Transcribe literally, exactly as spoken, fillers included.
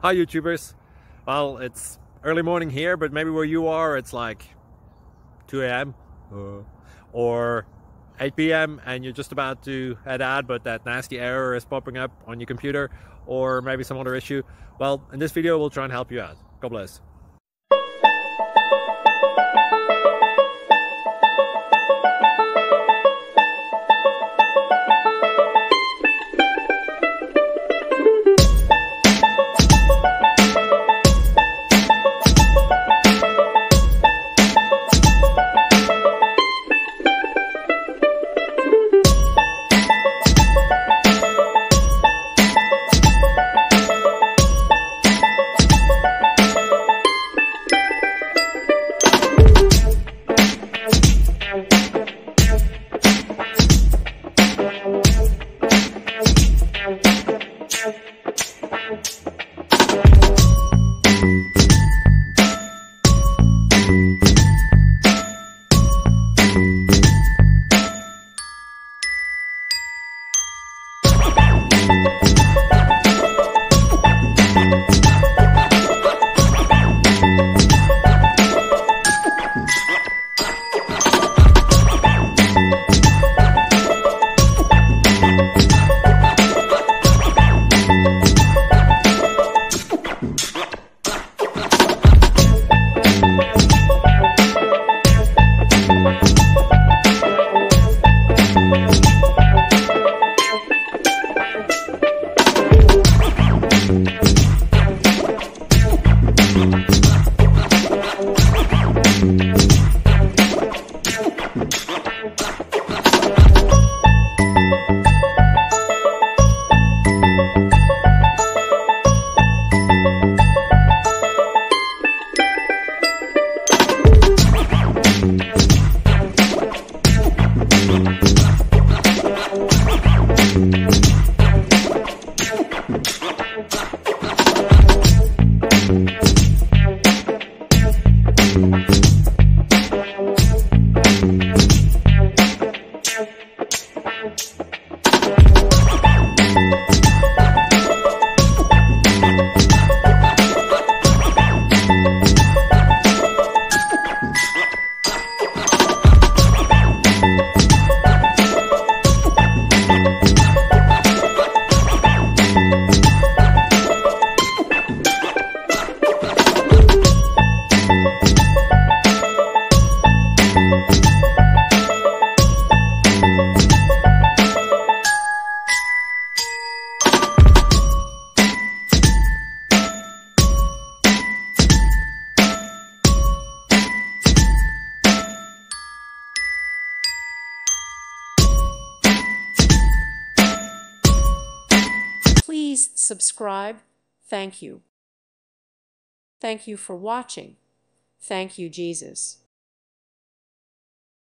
Hi YouTubers. Well, it's early morning here, but maybe where you are it's like two A M uh, or eight P M and you're just about to head out, but that nasty error is popping up on your computer, or maybe some other issue. Well, in this video we'll try and help you out. God bless. Please subscribe. Thank you. Thank you for watching. Thank you, Jesus.